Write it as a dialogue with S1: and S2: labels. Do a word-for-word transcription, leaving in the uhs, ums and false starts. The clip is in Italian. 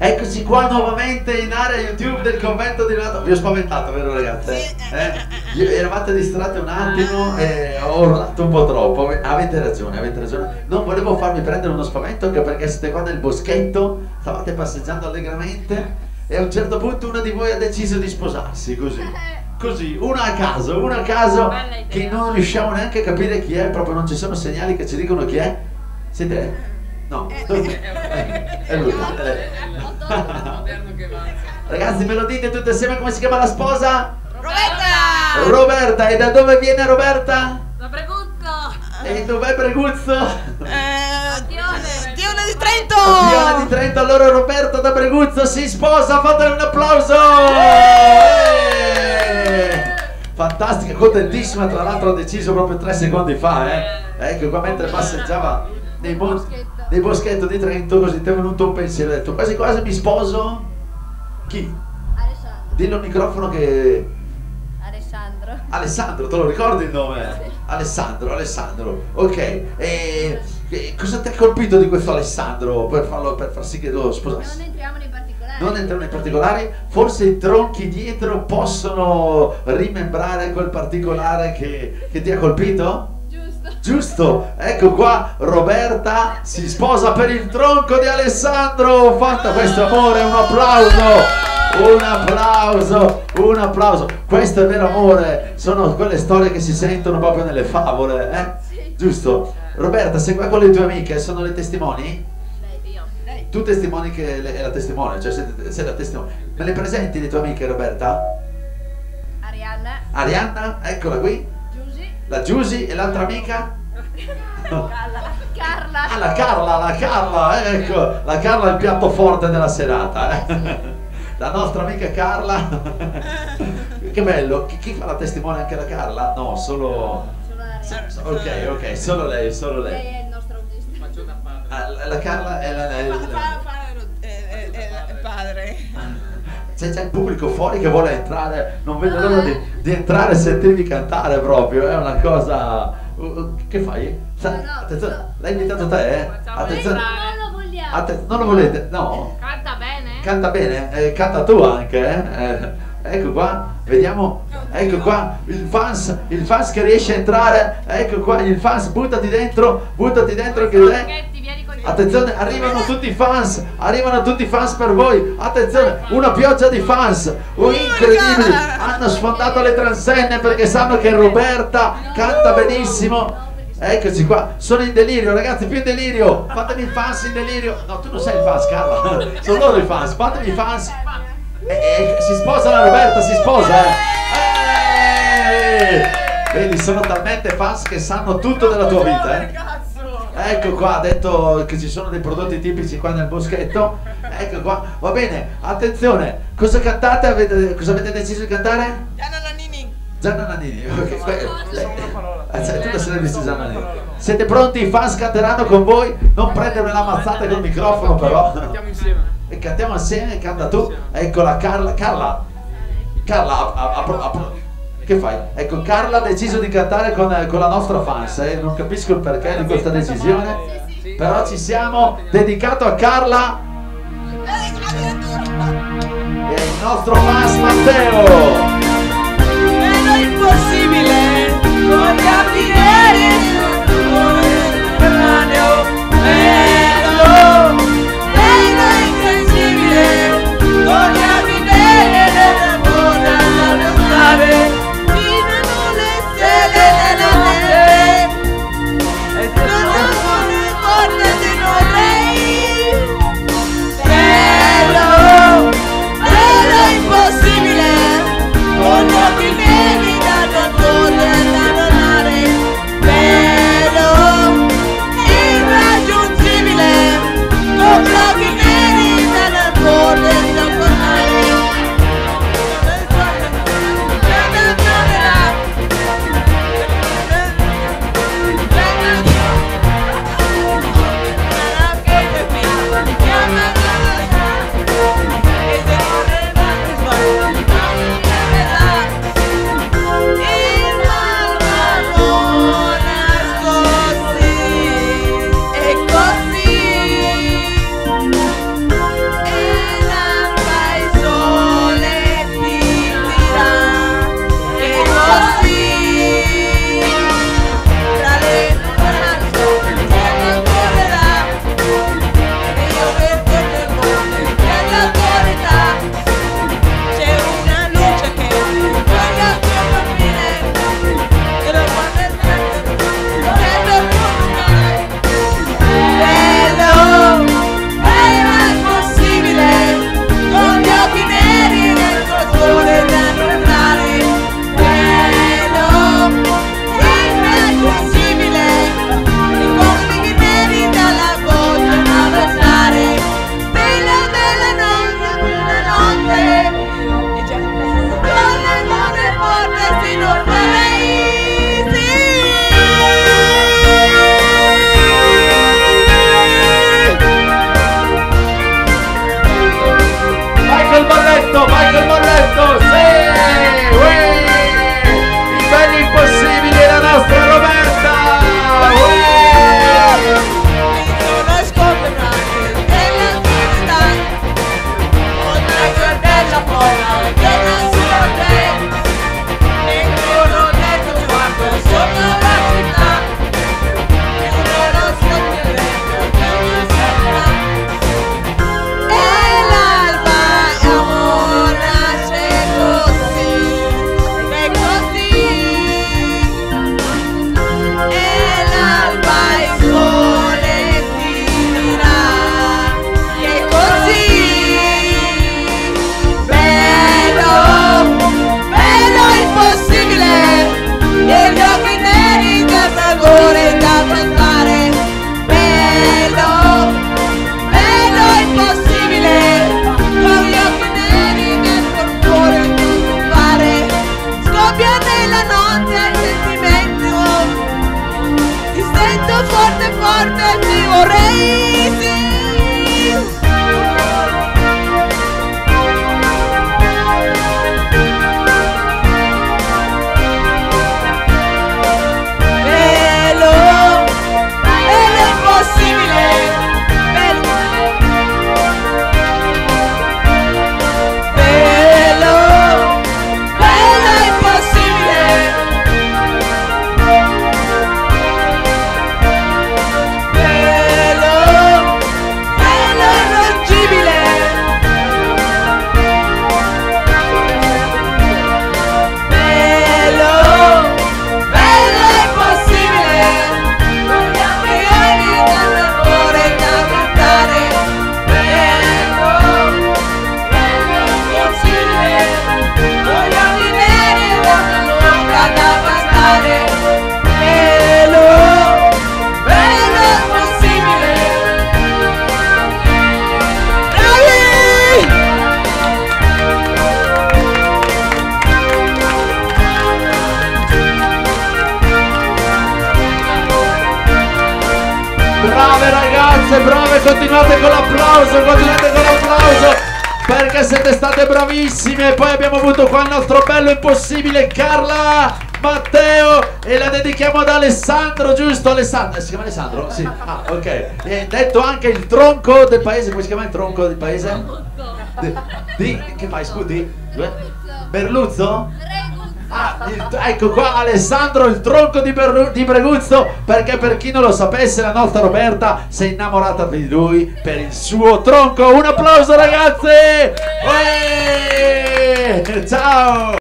S1: Eccoci qua nuovamente in area YouTube del convento di Nonato. Vi ho spaventato, vero ragazze? Eh? Eravate distratti un attimo e ho urlato un po' troppo. Avete ragione, avete ragione. Non volevo farvi prendere uno spavento, anche perché siete qua nel boschetto, stavate passeggiando allegramente e a un certo punto una di voi ha deciso di sposarsi, così. Così, una a caso, una a caso, che non riusciamo neanche a capire chi è, proprio non ci sono segnali che ci dicono chi è. Siete? No, è lui. Ragazzi, me lo dite tutti assieme come si chiama la sposa?
S2: Roberta!
S1: Roberta, e da dove viene Roberta?
S2: Da Preguzzo!
S1: E dov'è Preguzzo?
S2: Eh, Dione! Dione di Trento!
S1: Dione di Trento, allora Roberta da Preguzzo si sposa, fatele un applauso! Fantastica, contentissima, tra l'altro ho deciso proprio tre secondi fa, eh. Ecco qua mentre passeggiava nei, bos nei boschetto di Trento, così ti è venuto un pensiero, ho detto quasi quasi mi sposo. Chi?
S3: Alessandro.
S1: Dillo al microfono che...
S3: Alessandro.
S1: Alessandro, te lo ricordi il nome?
S3: Sì.
S1: Alessandro, Alessandro, ok. E, e cosa ti ha colpito di questo Alessandro per, farlo, per far sì che lo sposassi?
S3: Non entriamo nei particolari.
S1: Non entriamo nei particolari, forse i tronchi dietro possono rimembrare quel particolare che, che ti ha colpito?
S3: Giusto.
S1: Giusto, ecco qua Roberta si sposa per il tronco di Alessandro. Fatta questo amore, un applauso. Un applauso, un applauso. Questo è vero amore, sono quelle storie che si sentono proprio nelle favole, eh?
S3: Sì.
S1: Giusto? Roberta, sei qua con le tue amiche, sono le testimoni?
S3: Lei, io. Lei.
S1: Tu testimoni che è la testimone, cioè sei, sei la testimone. Me le presenti le tue amiche, Roberta?
S3: Arianna.
S1: Arianna, eccola qui.
S3: Giusy.
S1: La Giusy e l'altra amica?
S3: Carla. Carla.
S1: Ah, la Carla, la Carla, ecco, la Carla è il piatto forte della serata, eh? La nostra amica Carla. Che bello, chi, chi fa la testimone anche la Carla? No, solo...
S3: Solo Arianna.
S1: Ok, ok, solo lei, solo
S3: Lei
S1: lei.
S3: è il nostro autista.
S4: Faccio da padre.
S1: Ah, la, la Carla è la... È,
S2: Fa,
S1: la-
S2: fa, fa, è, è, è padre.
S1: C'è già il pubblico fuori che vuole entrare, non vede l'ora di, di entrare e sentirvi cantare proprio, è una cosa... Uh, uh, che fai? Sa-
S3: No, no,
S1: attenzione,
S3: no.
S1: l'hai invitato te, eh?
S2: Facciamo
S1: Attenzione,
S3: Non lo vogliamo.
S1: atten- non lo volete? No?
S2: Canta bene?
S1: Canta bene, eh, canta tu anche, eh? Eh, ecco qua, vediamo, ecco qua, il fans, il fans che riesce a entrare, ecco qua, il fans, buttati dentro, buttati dentro che te.
S2: Spaghetti, vieni con gli
S1: Attenzione, arrivano tutti i fans, arrivano tutti i fans per voi, attenzione, una pioggia di fans, oh, incredibili, hanno sfondato le transenne perché sanno che Roberta canta benissimo. Eccoci qua, sono in delirio ragazzi, più in delirio, fatemi i fans in delirio. No, tu non sei il fans, Carla, sono loro i fans, fatemi i fans. E, e, si sposa la Roberta, si sposa, eh. Eh! Vedi, sono talmente fans che sanno tutto della tua vita, eh. Ecco qua, ha detto che ci sono dei prodotti tipici qua nel boschetto. Ecco qua, va bene, attenzione, cosa cantate? Avete, cosa avete deciso di cantare?
S2: Gianna Nannini.
S1: Gianna Nannini, ok, que- lei- eh, cioè, tu da sempre visto Gianna Nannini. Siete pronti? I fans canteranno con voi? Non prendermi la mazzata col microfono però.
S4: Cantiamo insieme.
S1: E cantiamo assieme, canta tu. Eccola Carla, Carla. Carla, a- a- a- a- che fai? Ecco, Carla ha deciso di cantare con, con la nostra fans, eh? Non capisco il perché di questa decisione, però ci siamo, dedicato a Carla e il nostro fans Matteo.
S2: Vedo impossibile, voglio aprire sul Mediterraneo. Vedo, vedo incredibile, voglio aprire nell'amore alla lontane. Fino le stelle della notte, e sono le porte di noi rei. Vedo, vedo impossibile, con occhi neri da dottore da donare. Forte, forte, forte ti vorrei, sì.
S1: Brave ragazze, brave, continuate con l'applauso, continuate con l'applauso perché siete state bravissime. Poi abbiamo avuto qua il nostro bello impossibile Carla, Matteo, e la dedichiamo ad Alessandro, giusto? Alessandro, si chiama Alessandro? Sì, ah ok. E detto anche il tronco del paese, come si chiama il tronco del paese? Di, di che fai, scusi? Berluzzo? Ah, il, ecco qua Alessandro, il tronco di, Berru, di Breguzzo, perché per chi non lo sapesse la nostra Roberta si è innamorata di lui per il suo tronco. Un applauso ragazze! Uè! Ciao!